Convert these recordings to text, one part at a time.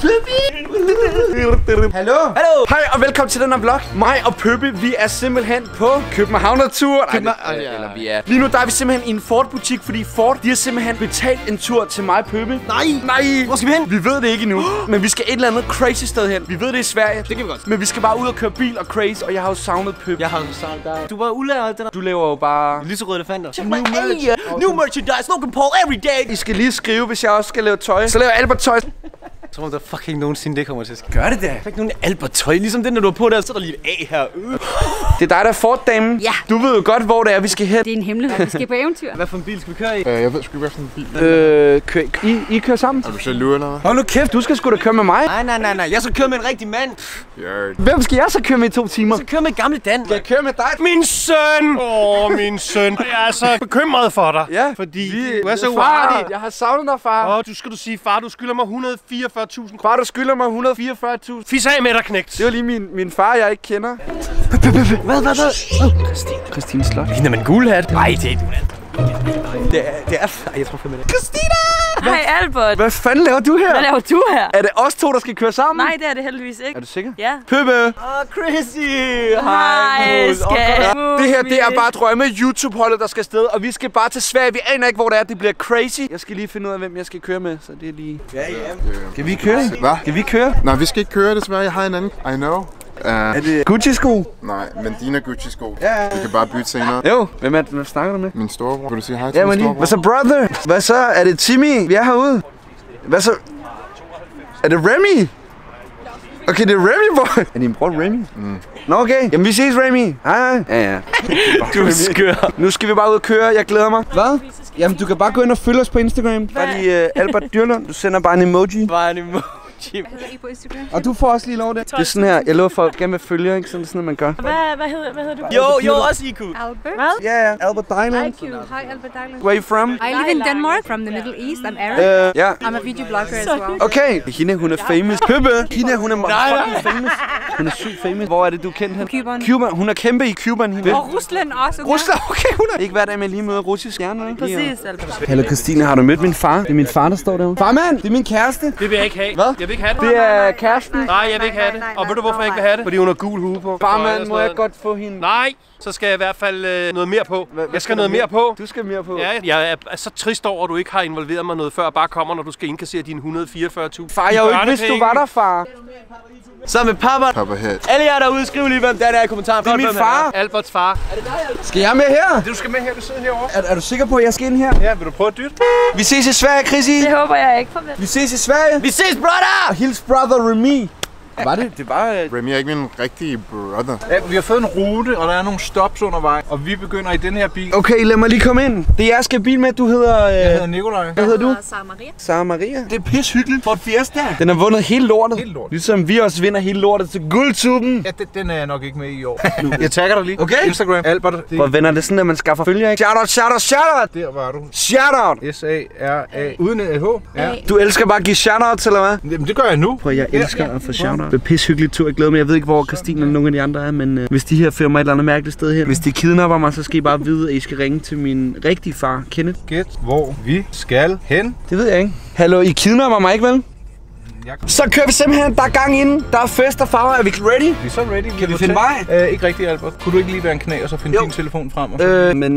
Hallo. Hej og velkommen til den her vlog. Mig og Pøppe, vi er simpelthen på Københavner-tur. Lige nu der er vi simpelthen i en Ford-butik, fordi Ford, de har simpelthen betalt en tur til mig og Pøppe. Nej. Hvor skal vi hen? Vi ved det ikke endnu. Men vi skal et eller andet crazy sted hen. Vi ved det i Sverige. Det kan vi godt. Men vi skal bare ud og køre bil og crazy, og jeg har jo savnet Pøppe. Jeg har jo savnet dig. Du var ulærer alt det der. Du laver jo bare lyserøde elefanter. New merchandise, Logan Paul every day. I skal lige skrive, hvis jeg også skal lave tøj. Så laver jeg Albert tøj. Jeg tror, der fucking nogensinde det kommer til at ske. Gør det da. Der er ikke nogen Albert-tøj. Ligesom den, når du er på der, så er der lige et A her. Det er dig, der er Ford-damen. Ja. Du ved jo godt, hvor det er, vi skal hen. Det er en hemmelighed. Vi skal på eventyr. Hvad for en bil skal vi køre i? Jeg ved sgu ikke, hvad sådan en bil. I kører sammen? Er du jaloux eller hvad? Hold nu kæft, du skal sgu da køre med mig. Nej. Jeg skal køre med en rigtig mand. Hvem skal jeg så køre med i 2 timer? Jeg skal køre med gamle Dan. Jeg kører med dig. Min søn! Min søn. Jeg er så bekymret for dig. Ja, fordi du er så far, uartig. jeg har savnet dig, far. Du skal sige, far, du skylder mig 144.000 kroner. Far, du skylder mig 144.000. Fis af med dig, knægt. Det var lige min far, jeg ikke kender. Hvad? Christine Slot. Hende med en gul hat. Nej, det er du. Det er... Jeg tror fandme det. Christina! Hej Albert. Hvad fanden laver du her? Hvad laver du her? Er det os to, der skal køre sammen? Nej, det er det heldigvis ikke. Er du sikker? Ja. Pøppe! Crazy! Hej, skat. Det her, det er bare drømme YouTube-holdet, der skal afsted. Og vi skal bare til Sverige. Vi aner ikke, hvor det er. Det bliver crazy. Jeg skal lige finde ud af, hvem jeg skal køre med. Så det er lige... Ja. Kan vi køre? Hvad? Kan vi køre? Nej, vi skal ikke køre, desværre. Jeg har en anden. I know. Er det Gucci-sko? Nej, men dine Gucci-sko. Ja. Vi kan bare bytte senere. Jo. Hvem er det, hvad snakker du med? Min storebror. Vil du sige hej til min storebror? Hvad så, brother? Hvad så? Er det Timmy? Vi er herude. Hvad så? Er det Remy? Okay, det er Remy, boy. Er din bror Remy? Nå, okay. Jamen, vi ses, Remy. Hej. Ja. Du er skør. Nu skal vi bare ud og køre. Jeg glæder mig. Hvad? Jamen, du kan bare gå ind og følge os på Instagram. Bare lige Albert Dyrlund. Du sender bare en emoji. Bare en emoji. Hvad hedder I på Instagram? Og du får også lige lov det. Det er sådan her. Jeg lover folk gerne vil følge, ikke? Sådan noget, man gør. Hvad hedder du? Jo, også IQ. Albert? Ja, yeah, Albert Dylan. Hi Albert Dylan. Where are you from? I live in Denmark, from the Middle East. I'm Arab. Ja. I'm a video blogger as well. Okay. Hende, hun er famous. Pøppe. Hende, hun er fucking famous. Hun er sygt famous. Hvor er det, du kendte hende? Cuban. Hun er kæmpe i Cuban. Hende. Og Rusland også. Rusland, okay. Hun er ikke hver dag, med lige møder russisk stjerne, ikke? Præcis, Albert. Hallo Christine, har du mødt min far? Det er min far, der står derude. Farmand, det er min kæreste. Det vil jeg ikke have. Hvad? Jeg vil ikke have det. Det er kæresten. Nej, jeg vil ikke have det. Og ved du, hvorfor jeg ikke vil have det? Fordi hun har gul hue på. Farmand, må jeg godt få hende? Nej, så skal jeg i hvert fald noget mere på. Jeg skal noget mere på. Du skal mere på. Ja, jeg er så trist over, at du ikke har involveret mig noget før. Bare kommer, når du skal indkassere dine 144.000. Far, jeg har jo ikke vidst, du var der, far. Så med pappa. Papa her. Alle jer derude, skriv lige, hvem det er i kommentaren. Det er min far. Alberts far. Skal jeg med her? Du skal med her, du sidder herovre. Er du sikker på, at jeg skal ind her? Ja, vil du prøve at dytte? Vi ses i Sverige, Chrissy. Det håber jeg ikke. Farvel. Vi ses i Sverige. Vi ses, brother! Og hils brother Remy. Var det? Det var... Remy er ikke min rigtige brother. Ja, vi har fået en rute, og der er nogle stops undervejs, og vi begynder i den her bil. Okay, lad mig lige komme ind. Det er jeg skal bil med. Du hedder... Jeg hedder Nikolaj. Hvad hedder du? Sarah Maria. Sarah Maria. Det er pis hyggeligt. Ford Fiesta. Den har vundet hele lortet. Helt lort. Ligesom vi også vinder hele lortet til guldtuben. Ja, den er jeg nok ikke med i år. Jeg tagger dig lige. Okay. Instagram. Albert. Hvor venner det er sådan, at man skaffer følgere, ikke? Shoutout! Der var du. Shoutout! S-A-R-A. Uden et H. Ja. Du elsker bare at give shoutouts, eller hvad? Jamen, det gør jeg nu. Prøv, jeg elsker at få shoutout. Det er pis hyggeligt tur. Jeg glæder mig. Jeg ved ikke, hvor Christine eller nogen af de andre er, men hvis de her fører mig et eller andet mærkeligt sted hen. Hvis de kidnapper mig, så skal I bare vide, at I skal ringe til min rigtige far, Kenneth. Gæt, hvor vi skal hen. Det ved jeg ikke. Hallo, I kidnapper mig ikke, vel? Så kører vi simpelthen. Der er gang inden. Der er fest og farver. Er vi ready? Vi er så ready. Kan vi finde vej? Ikke rigtigt, Albert. Kunne du ikke lige være en knæ og så finde din telefon frem? Og så?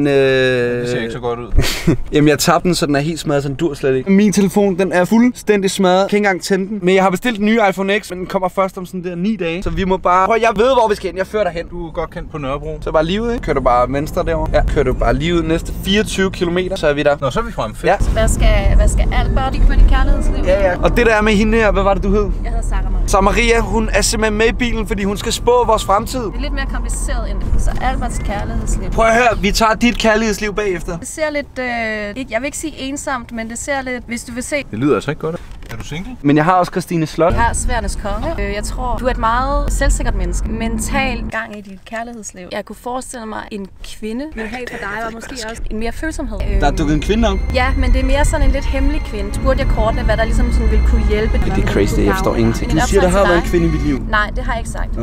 Det ser ikke så godt ud. Jamen, jeg tabte den, så den er helt smadret, så den dur slet ikke. Min telefon, den er fuldstændig smadret. Jeg kan ikke engang tænde den. Men jeg har bestilt en ny iPhone X, men den kommer først om sådan der 9 dage. Så vi må bare... Prøv, jeg ved, hvor vi skal hen. Jeg fører dig hen. Du er godt kendt på Nørrebro. Så bare lige ud, ikke? Kører du bare venstre derovre? Ja. Kører du bare lige ud næste 24 km, så er vi der. Nå, så er vi frem. Fedt. Ja. Hvad skal Albert i mit kærlighedsliv? Ja. Og det der med hende her, hvad var det, du hed? Jeg hedder Sarah Maria. Så Maria, hun er simpelthen med i bilen, fordi hun skal spå vores fremtid. Det er lidt mere kompliceret end det. Så Alberts kærlighedsliv. Prøv at høre, vi tager dit kærlighedsliv bagefter. Det ser lidt, jeg vil ikke sige ensomt, men det ser lidt, hvis du vil se. Det lyder altså ikke godt. Er du single? Men jeg har også Christine Slot. Jeg har Sværnes konge. Jeg tror, du er et meget selvsikkert menneske. Mentalt gang i dit kærlighedsliv. Jeg kunne forestille mig, en kvinde ville have for dig, og måske også en mere følsomhed. Der er dukket en kvinde op. Ja, men det er mere sådan en lidt hemmelig kvinde. Spurgte jeg kortene, hvad der ligesom sådan ville kunne hjælpe. Det er crazy, jeg forstår ingenting. Du siger, der har været en kvinde i mit liv. Nej, det har jeg ikke sagt. Okay.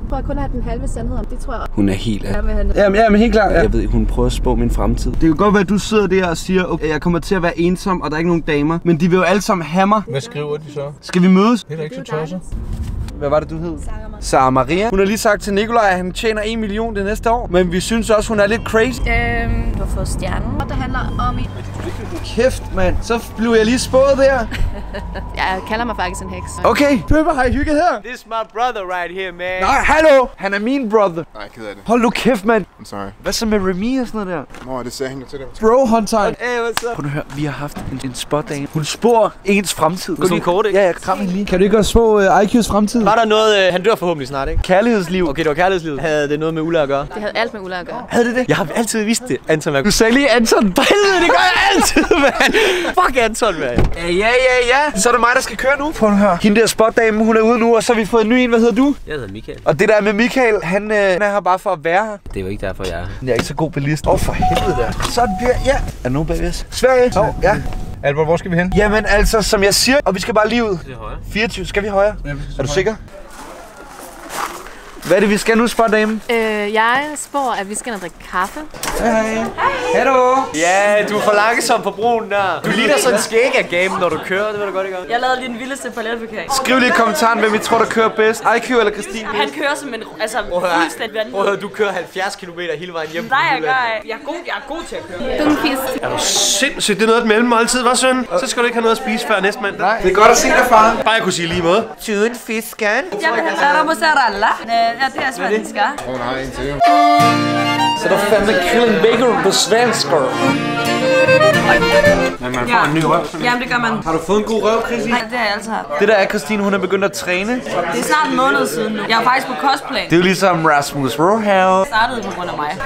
tror jeg kun have den halve sandhed om. Det tror jeg. Hun er helt af. Jamen helt klart. Ja. Jeg ved, hun prøver at spå min fremtid. Det kan godt være, at du sidder der og siger, okay, jeg kommer til at være ensom, og der er ikke nogen damer. Men de vil jo alle sammen have mig. Hvad skriver de så? Skal vi mødes? Det er da ikke så tosset. Hvad var det, du hed? Sara Maria. Hun har lige sagt til Nikolaj, at han tjener 1 million det næste år. Men vi synes også, hun er lidt crazy. Du har fået stjernen. Og det handler om i... Kæft, mand. Så blev jeg lige spået der. Jeg kalder mig faktisk en heks. Okay. Pøber, har I hygget her? This is my brother right here, man. Nej, hallo. Han er min brother. Nej, ked af det. Hold nu kæft, mand. I'm sorry. Hvad så med Remy og sådan noget der? Nå, det ser hende til det. Bro, Hunter. Hey, what's up? Prøv at høre, vi har haft en spot-dame. Hun spår ens fremtid. Sådan kort, ikke? Ja, kram hende lige. Kan du ikke også spå IQ's fremtid? Var der noget, han dør forhåbentlig snart, ikke? Kærlighedsliv. Okay, det var kærlighedslivet. Havde det noget med Ulla at gøre? Det havde alt med Ulla at gøre. Havde det det? Jeg har altid vidst det, Anton. Du sagde lige Anton. For helvede, det gør jeg altid, mand. Fuck Anton, mand. Ja. Så er det mig, der skal køre nu. Prøv at høre. Hende der spotdame, hun er ude nu, og så har vi fået en ny en. Hvad hedder du? Jeg hedder Michael. Og det der med Michael, han er her bare for at være her. Det er jo ikke derfor, jeg er. Jeg er ikke så god bilist. For helvede der. Sådan bliver ja. Er der nogen bagved os? Sverige. Ja. Albert, hvor skal vi hen? Jamen altså, som jeg siger, og vi skal bare lige ud. Det er højre. 24. Skal vi højre? Ja, Er du sikker? Hvad er det, vi skal nu, spotdame? Jeg spår, at vi skal ind og drikke kaffe. Hej. Hallo. Ja, du er for langsom på broen der. Du ligner sådan en skæg af gamen, når du kører. Det ved du godt, ikke? Jeg lavede lige den vildeste parallelparkering. Skriv lige i kommentaren, hvem I tror, der kører bedst. IQ eller Christine? Han kører som en fuldstændig vanvittig. Prøv at høre, du kører 70 km hele vejen hjem. Nej, jeg gør ikke. Jeg er god til at køre. Dungfist. Er du sindssygt? Det er noget af et mellemmåltid, hva' søn? Så skal du ikke have noget at spise før næste mandag. Nej. Det er godt at se dig, far. Bare jeg kunne sige lige måde. Tuden fisken. Jeg behöver mozzarella. Ja, det är svenska. Hun har en til. Så der fandme killing bacon på svensker. Men man får en ny røv. Jamen, det gør man. Har du fået en god røv, Chrissy? Nej, det har jeg altid haft. Det der er Christine, hun er begyndt at træne. Det er snart en måned siden nu. Jeg er faktisk på cosplay. Det er jo ligesom Rasmus Rohau. Det startede på grund af mig.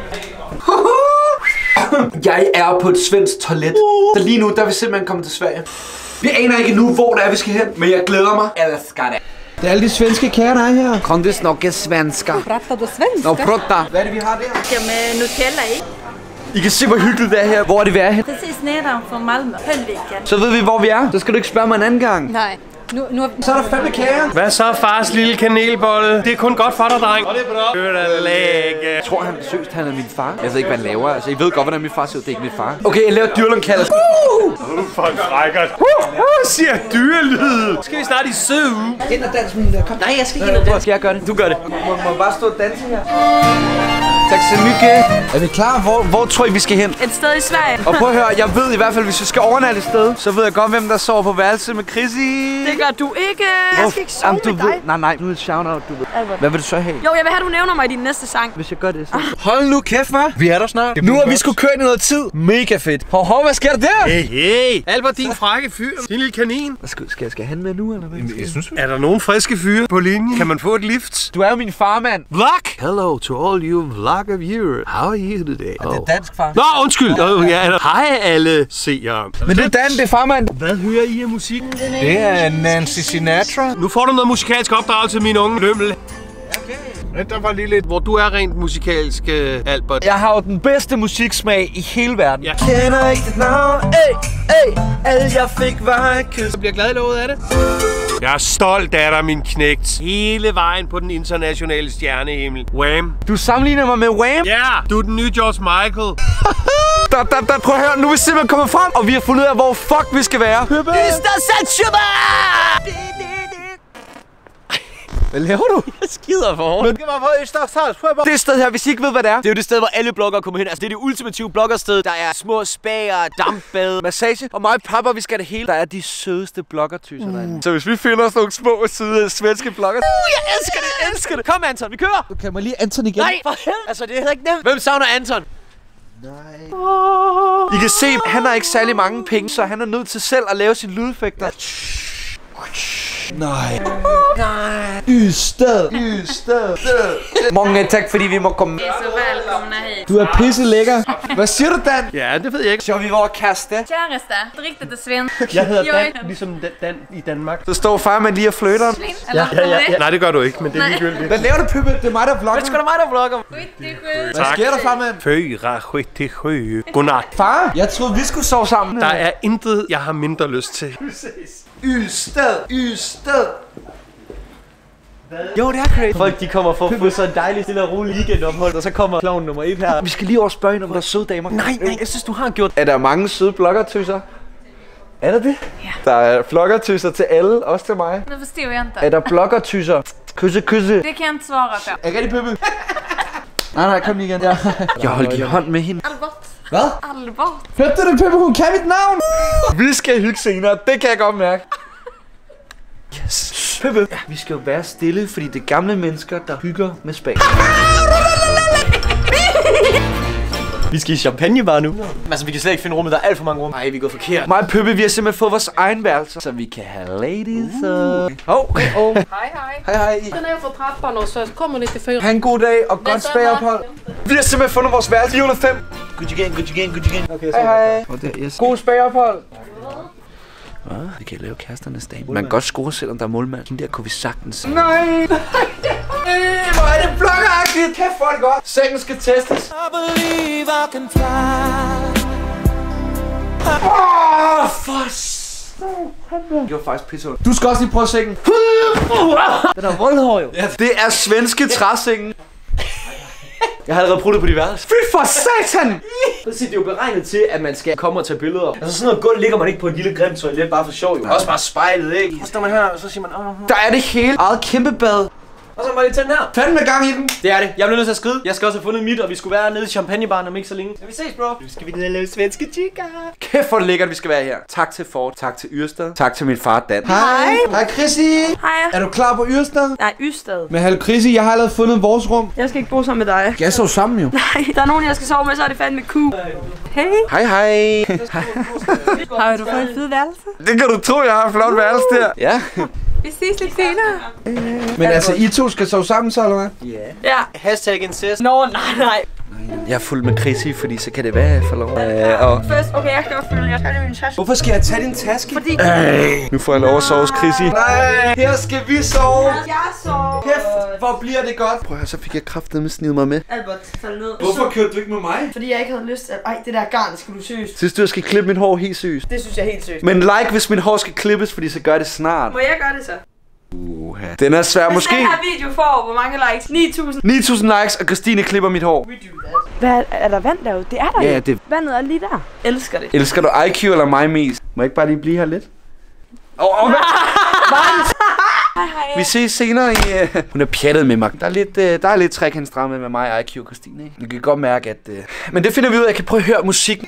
Jeg er på et svensk toilet. Så lige nu, der er vi simpelthen kommet til Sverige. Vi aner ikke nu, hvor det er, vi skal hen. Men jeg glæder mig. Jeg elsker det. Det er alle de svenske kære, der er her. Kan du snakke svenska? Pratar du svenska? Nå, prata. Hvad er det, vi har der? Ska med Nutella i. I kan se, hvor hyggeligt det er her. Hvor er det, vi er hen? Precis nedanför Malmö. Höllviken. Så ved vi, hvor vi er. Så skal du ikke spørge mig en anden gang. Nej. Nu Så er der fandme kager. Hvad så, fars lille kanelbolle? Det er kun godt for dig, dreng. Og det er bra. Jeg tror han seriøst, han er min far. Jeg ved ikke, hvad han laver. Altså, I ved godt, hvordan min far ser ud. Det er ikke min far. Okay, jeg laver dyrlundkalder. For en frækkert. Siger dyrelyd. Skal vi snart i søv? Ind og dans med hende der. Kom. Nej, jeg skal ikke ind og danse. Skal jeg gøre det? Du gør det. Må bare stå og danse her. Tak så mycket. Er vi klar? Hvor tror I, vi skal hen? et sted i Sverige. Og prøv at høre, jeg ved i hvert fald, hvis vi skal overnatte et sted, så ved jeg godt, hvem der sover på værelse med Chrissy. Det gør du ikke. Jeg skal ikke sove med dig. Nej, nu er det shout-out, du ved. Hvad vil du så have? Jo, jeg vil have, du nævner mig i din næste sang. Hvis jeg gør det, så. Hold nu kæft, hva'? Vi er der snart. Nu har vi sgu kørt i noget tid. Mega fedt. Hov, hvad sker der der? Hey. Albert, din frække fyr. Din lille kanin. Skal jeg han med nu, eller hvad? Jeg synes, Er der nogen friske fyre på linjen? Kan man få et lift? Du er jo min farmand. Vlog! Hello to all you vlogger viewers. How are you today? Det er dansk, far. Nå, undskyld. Hej alle seere. Men det er Dan, det er farmand. Hvad hører I af musikken? det er Nancy Sinatra. Nu får du noget musikalsk opdragelse, min unge lømmel. Ja, der var lige lidt. Hvor du er rent musikalsk, Albert. Jeg har jo den bedste musiksmag i hele verden. Ja. Kender ikke dit navn. Alt jeg fik var et kys. Jeg bliver glad i lovet af det. Jeg er stolt af dig, min knægt. Hele vejen på den internationale stjernehimmel. Wham! Du sammenligner mig med Wham. Ja, du er den nye George Michael. Prøv at høre, nu er vi simpelthen kommet frem, og vi har fundet ud af, hvor fuck vi skal være. Hvad laver du? Jeg skider for hårdt. Det sted her, hvis I ikke ved, hvad det er. Det er jo det sted, hvor alle bloggere kommer hen. Altså, det er det ultimative bloggersted. Der er små spager, dampbade, Massage. Og mig og pappa, vi skal det hele. Der er de sødeste bloggertyser derinde. Så hvis vi finder os nogle små, søde svenske blogger. jeg elsker det. Kom, Anton, vi kører. Du kan mig lige Anton igen. Nej, for helvede. Altså, det er ikke nemt. Hvem savner Anton? I kan se, han har ikke særlig mange penge, så han er nødt til selv at lave sine lydeffekter. Nej. Ystad. Mange tak, fordi vi må komme. Så välkomna hit. Du er pisse lækker. Hvad siger du, Dan? Ja, det ved jeg ikke. Så vi var kaste. Kæreste. Riktigt det svensk. Jeg hedder Dan, Jo. ligesom Dan i Danmark. Så står farmand lige og flytter. Ja. Nej, det gør du ikke, men det er ligegyldigt. Hvad laver du, Pøppe? Det er mig, der vlogger. Det er sgu da mig, der vlogger. 77. Hvad sker der, farmand? 477. Godnat. Far, jeg troede, vi skulle sove sammen. Der er intet, jeg har mindre lyst til. Ystad. Jo, det er crazy. Folk de kommer for at få så en dejlig stille og rolig weekendophold, og så kommer klovn nummer 1 her. Vi skal lige over spørge, om der er søde damer. Nej, jeg synes, du har gjort. Er der mange søde bloggertøser? Er der det? Ja. Der er bloggertøser til alle, også til mig. Det forstår jeg ikke. Er der bloggertøser? Kysse. Det kan jeg ikke svare på. Er det rigtig, Pøppe? Nej, kom lige igen. Ja. Jeg holdt i hånd med hende. Albert. Hvad? Albert. Hørte du det, Pøppe? Hun kan mit navn! Vi skal hygge senere, det kan jeg godt mærke. Yes. Pøppe, vi skal jo være stille, fordi det er gamle mennesker, der hygger med spag. Vi skal i champagnebar nu. Altså, vi kan slet ikke finde rummet, der er alt for mange rum. Nej, vi går forkert. Mig og Pøppe, vi har simpelthen fået vores egen værelse, så vi kan have ladies og... Hej. Den er jo for trapperne, og så kommer lidt til før. Ha' en god dag og godt spagophold. Vi har simpelthen fundet vores værelse 405. Good again. Okay, så hej. God spagophold. Vi kan lave kæresternes dag. Man kan godt score, selvom der er målmand. Sådan der kunne vi sagtens. Nej! Hvor er det bloggeragtigt! Kæft, hvor er det godt! Sengen skal testes. I believe I can fly. Det var faktisk pissehul. Du skal også lige prøve sengen. Den er voldhår jo. Det er svenske træsengen. Jeg har allerede prøvet det på diverse. Fy for satan! Det er jo beregnet til, at man skal komme og tage billeder. Altså sådan noget gulv ligger man ikke på et lille grimt toilet bare for sjov jo. Også bare spejlet, ikke? Og så står man her, og så siger man, der er det hele. Eget kæmpe bad. Og så må jeg lige tænde her. Fanden med gang i den. Det er det. Jeg bliver nødt til at skride. Jeg skal også have fundet mit, og vi skulle være nede i champagnebaren om ikke så længe. Så vi ses, bro. Nu skal vi ned og lave svenske chica. Kæft hvor lækkert, vi skal være her. Tak til Ford. Tak til Yrstad. Tak til min far Dan. Hej. Hej, Chrissy. Hej. Er du klar på Yrstad? Nej, Ystad. Men hallo, Chrissy, jeg har allerede fundet vores rum. Jeg skal ikke bo sammen med dig. Jeg sov sammen jo. Nej, der er nogen, jeg skal sove med, så er det fandme cool. Hey. Hej hej. Har du fået en fed værelse? Det kan du tro, jeg har en flot værelse der. Ja. Vi ses lidt senere. Men altså, I to skal sove sammen så, eller hvad? Ja. Hashtag incest. Nå, nej. Jeg er fuld med Chrissy, fordi så kan det være, jeg får lov. Først, okay, jeg skal også følge, jeg tager min taske. Hvorfor skal jeg tage din taske? Fordi... Nu får jeg lov at sove hos Chrissy. Nej, her skal vi sove. Jeg sover. Kæft, hvor bliver det godt. Prøv at høre, så fik jeg kraftedeme sniget mig med. Albert, fald ned. Hvorfor kørte du ikke med mig? Fordi jeg ikke havde lyst til at... Ej, det der garn skal du seriøst. Synes du, jeg skal klippe mit hår helt seriøst? Det synes jeg helt seriøst. Men like, hvis mit hår skal klippes, fordi så gør det snart. Må jeg gøre det så? Den er svær, Hvis måske. den her video får, hvor mange likes? 9.000. 9.000 likes, og Christine klipper mit hår. Hvad, er der vand derude? Det er der Ja, jo. det... Vandet er lige der. Elsker det. Elsker du IQ eller mig mest? Må jeg ikke bare lige blive her lidt? Hej. Vi ses senere i... Hun er pjattet med mig. Der er lidt trekantsdrama med mig og IQ og Christine, ikke? Jeg kan godt mærke, at... Men det finder vi ud af. Jeg kan prøve at høre musikken.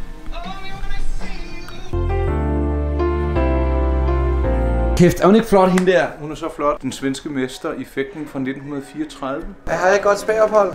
Kæft, er hun ikke flot, hende der? Hun er så flot. Den svenske mester i fægtning fra 1934. Jeg har et godt spagophold.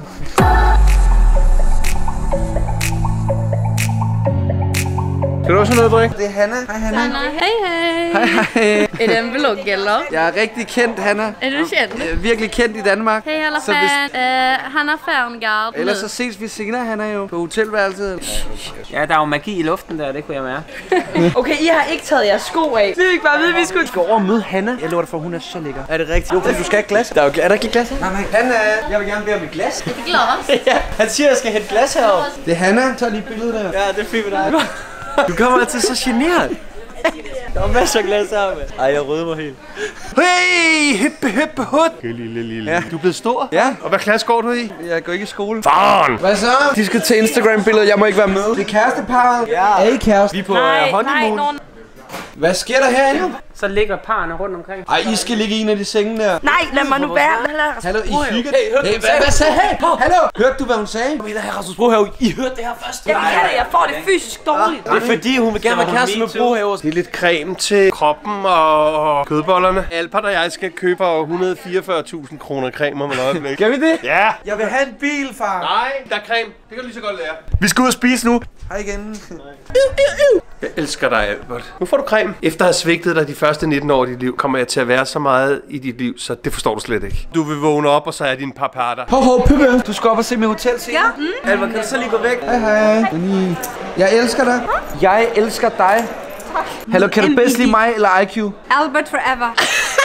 Skal du også have noget at drikke? Det er Hanna. Hej, Hanna. Hej. Et envelope gælder. Jeg er rigtig kendt, Hanna. Er du kendt? Jeg er virkelig kendt i Danmark. Hej alla Så fan. Han er Ferngard. Ellers så ses vi senere, Hanna, jo. På hotelværelset. Ja, der er jo magi i luften der, det kunne jeg mærke. Okay, I har ikke taget jeres sko af. Vi fik bare vide, at vi skulle... Vi skal over og møde Hanna. Jeg lover dig for, hun er så lækker. Er det rigtigt? Jo, fordi du skal have glas. Er der ikke et glas her? Nej, Hanna, jeg vil gerne bede om et glas. Det glas. Ja, han siger, at jeg skal hente glas herovre. Det er Hanna. Tag lige et billede der. Ja, det er fint med dig. Du kommer altid så generet. Der var masser af glas her med. Ej, jeg rødder mig helt. Hey, hippe hud. Lille. Ja. Du er blevet stor? Ja. Og hvad klasse går du i? Jeg går ikke i skole. Faren! Hvad så? De skal til Instagram-billeder. Jeg må ikke være med. Det er kæresteparret. Ja. Er I kæreste? Vi er på Nej, honeymoon. nogen... Hvad sker der herinde? Så ligger parerne rundt omkring. Ej, I skal ligge i en af de senge der. Nej, lad mig nu være. Hallo, I hygger. Hey, hvad sagde hey? Hallo? Hørte du, hvad hun sagde? Kom ind her, Rasmus Brohave. I hørte det her først. Jeg kan det, jeg får det fysisk dårligt. Det er fordi, hun vil gerne være kæreste med Brohave. Det er lidt creme til kroppen og kødbollerne. Alpert og jeg skal købe 144.000 kroner creme om et øjeblik. Skal vi det? Ja! Jeg vil have en bil, far. Nej, der er creme. Det kan du lige så godt lære. Vi skal ud og spise nu. Hej igen. Jeg elsker dig, Albert. Nu får du creme. Efter at have svigtet dig de første 19 år i dit liv, kommer jeg til at være så meget i dit liv, så det forstår du slet ikke. Du vil vågne op, og så er din papar der. Hov, Pøppe. Du skal op og se mit hotel senere. Ja. Albert, kan du så lige gå væk? Hej. Jeg elsker dig. Jeg elsker dig. Hallo, kan du bedst lide mig eller IQ? Albert forever.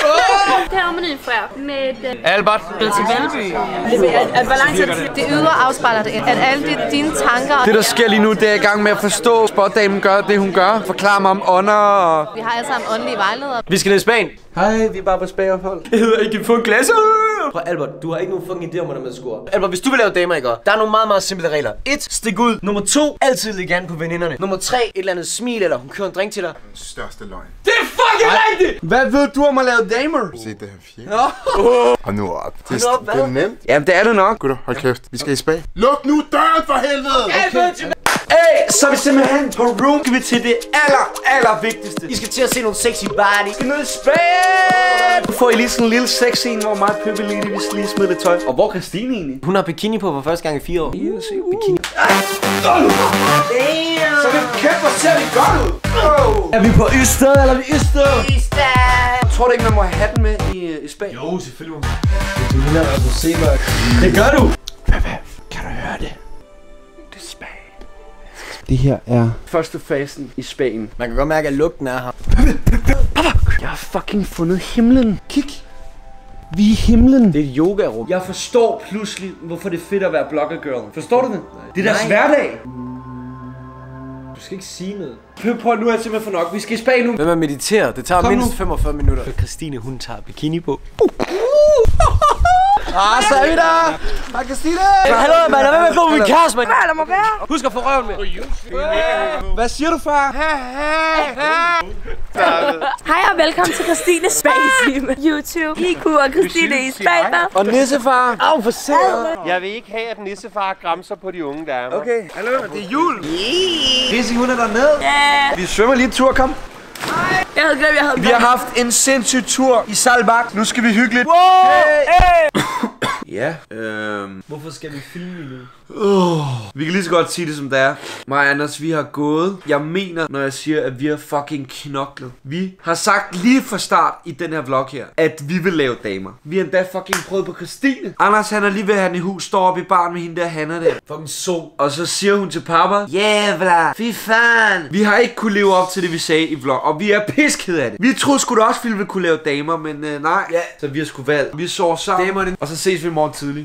Det er menuen fra med Albert. Til Valby. Hvor lang tid det ydre afspejler det, at alle dine tanker... Det, der sker lige nu, det er i gang med at forstå, spotdamen gør det, hun gør. Forklar mig om ånder og... Vi har alle sammen åndelige vejledere. Vi skal ned i Spanien. Hej, vi er bare på spagophold. Det hedder ikke få en glas. Prøv Albert, du har ikke nogen fucking idé om, hvordan man scorer. Albert, hvis du vil lave damer, ikke? Der er nogle meget, meget simple regler. 1. Stik ud. Nummer 2. Altid ligge an på veninderne. Nummer 3. Et eller andet smil, eller hun kører en drink til dig. Største løgn. Det er fucking rigtigt! Hvad ved du om at lave damer? Se det her fjerde. Og nu op. Det er nemt. Jamen, det er det nok. Gutter, hold kæft. Vi skal i spag. Luk nu døren for helvede! Okay. Hey, så er vi simpelthen på room. Skal vi til det aller vigtigste. I skal til at se nogle sexy body. Vi skal ned i Spanien. Nu får I lige sådan en lille sex-scene, hvor mig og Pippi lige vil smide lidt tøj. Og hvor er Christine egentlig? Hun har bikini på for første gang i 4 år. Bikini. Så det kæft, hvor ser vi godt ud. Er vi på Ystad, eller er vi Ystad? Tror du ikke, man må have den med i Spanien? Jo, selvfølgelig. Du ligner at du se mig. Det gør du. Kan du høre det? Det er Spanien. Det her er første fasen i Spanien. Man kan godt mærke, at lugten er her. Papa, jeg har fucking fundet himlen. Kig. Vi er i himlen. Det er et yoga-rum. Jeg forstår pludselig, hvorfor det er fedt at være blogger-girl. Forstår du det? Det er deres hverdag. Du skal ikke sige noget. Prøv, nu er jeg simpelthen for nok. Vi skal i Spanien nu. Hvem er mediteret? Det tager mindst 45 minutter. Christine, hun tager bikini på. Så er vi der. Hej, Christine. Hallo, mand. Hvad med at gå med min kæreste, mand? Lad mig være. Husk at få røven med. Hvad siger du, far? Hej og velkommen til Christines Spagtime. YouTube. Hiku og Christine i Spanien. Og nissefar. Au, for satan. Jeg vil ikke have, at nissefar gramser på de unge damer. Okay, hallo, det er jul. Risi, hun er dernede. Vi svømmer lige en tur, kom. Jeg havde glemt, Vi har haft en sindssyg tur i Salbak. Nu skal vi hygge lidt. Ja, Hvorfor skal vi filme nu? vi kan lige så godt sige det som det er. Mig og Anders, vi har gået. Jeg mener, når jeg siger, at vi har fucking knoklet. Vi har sagt lige fra start i den her vlog her, at vi vil lave damer. Vi har endda fucking prøvet på Christine. Anders, han er lige ved at have den i hus, står oppe i baren med hende der Hanna der. Fucking så. Og så siger hun til papa, jævla, fy fan. Vi har ikke kunne leve op til det, vi sagde i vlog, og vi er piskede af det. Vi troede sgu da også, vi ville kunne lave damer, men nej. Ja. Så vi har sgu valgt. Vi sover sammen, Damerne. og så ses vi i morgen tidlig.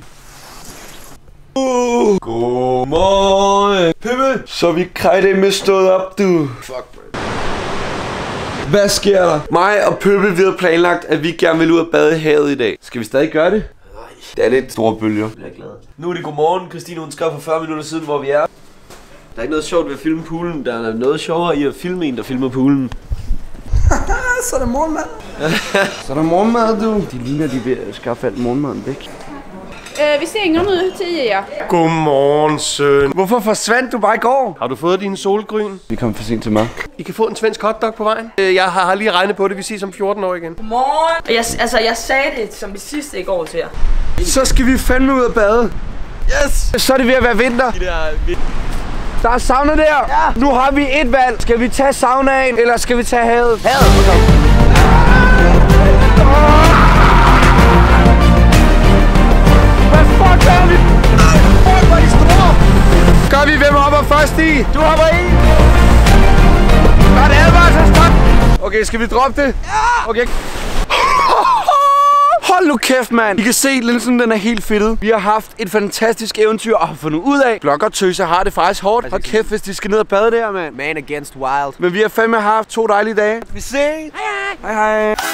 Godmorgen. Pippe, så vi krejde med stået op, du. Fuck, bro. Hvad sker der? Mig og Pippe, vi har planlagt, at vi gerne vil ud og bade i havet i dag. Skal vi stadig gøre det? Nej. Det er lidt store bølger. Jeg er glad. Nu er det godmorgen. Christine, hun skrev for 40 minutter siden, hvor vi er. Der er ikke noget sjovt ved at filme poolen. Der er noget sjovere i at filme en, der filmer poolen. Så er der morgenmad. Så er der morgenmad, du. De ligner, de vil skaffe alt morgenmaden væk. Vi ser ingen ud til jer. Godmorgen, søn. Hvorfor forsvandt du bare i går? Har du fået din solgryn? Vi kom for sent til mad. I kan få en svensk hotdog på vejen. Jeg har lige regnet på det. Vi ses om 14 år igen. Godmorgen. Jeg sagde det som det sidste i går til jer. Så skal vi fandme ud og bade. Yes! Så er det ved at være vinter. Der er sauna der. Ja. Nu har vi et valg. Skal vi tage saunaen, eller skal vi tage havet? Havet. Hvad fuck gør vi? Fuck, hvor er de store. Gør vi, hvem hopper først i? Du hopper i. Der er det advarselstak. Okay, skal vi droppe det? Ja. Okay. Hold nu kæft, mand. I kan se, linsen den er helt fedtet. Vi har haft et fantastisk eventyr og har fundet ud af, bloggertøser har det faktisk hårdt. Hold kæft, hvis de skal ned og bade der, mand. Man against wild. Men vi har fandme haft 2 dejlige dage. Vi ses. Hej hej. Hej hej.